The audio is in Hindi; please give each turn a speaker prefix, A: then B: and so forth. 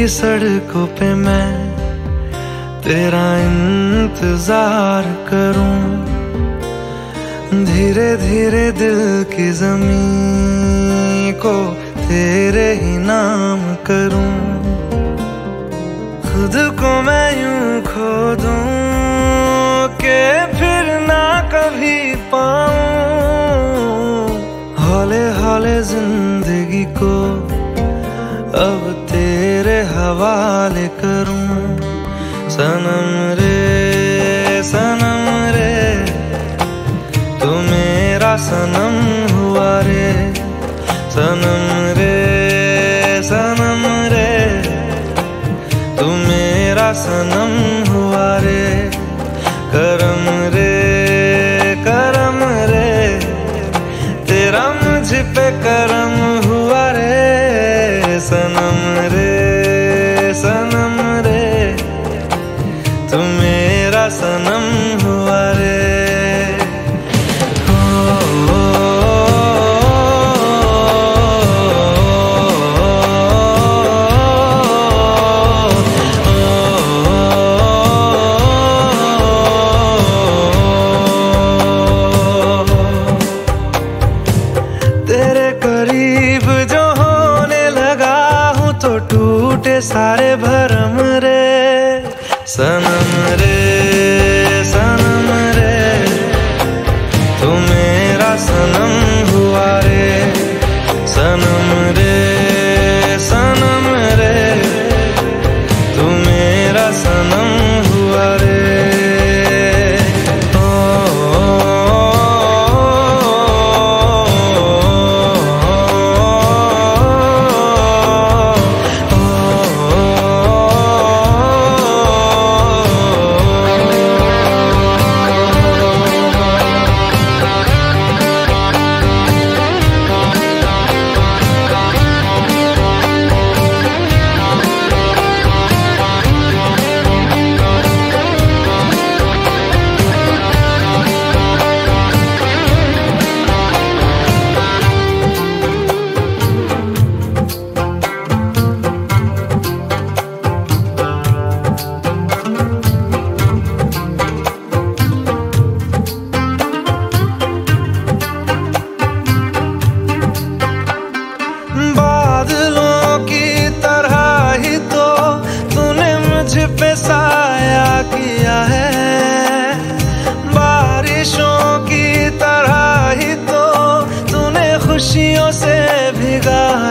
A: सड़कों पे मैं तेरा इंतजार करूं, धीरे धीरे दिल की ज़मीं को तेरे ही नाम करूं। खुद को मैं यूं खो दूं कि फिर ना कभी पाऊं, हौले हौले जिंदगी को अब तेरे हवाले करूं। सनम रे तू मेरा सनम हुआ रे, सनम रे तू मेरा सनम हुआ रे। करम रे तेरा मुझ पे करम हुआ रे। सनम रे तू मेरा सनम हुआ रे। तेरे करीब जो होने लगा हूँ तो टूटे सारे भरम रे। सनम रे तू मेरा सनम हुआ रे। सनम रे तू मेरा सनम हुआ रे। पे साया किया है, बारिशों की तरह ही तो तूने खुशियों से भिगा